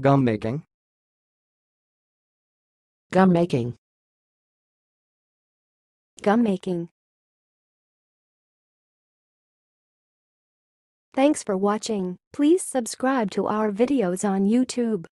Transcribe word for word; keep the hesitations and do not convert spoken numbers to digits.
Gummaking. Gummaking. Gummaking. Thanks for watching. Please subscribe to our videos on YouTube.